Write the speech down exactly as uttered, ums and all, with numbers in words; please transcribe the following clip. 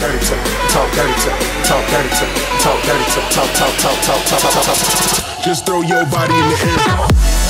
dirty to, talk dirty to, talk dirty to, talk dirty to, talk, talk, talk, talk, talk, talk, talk, talk. Just throw your body in the air.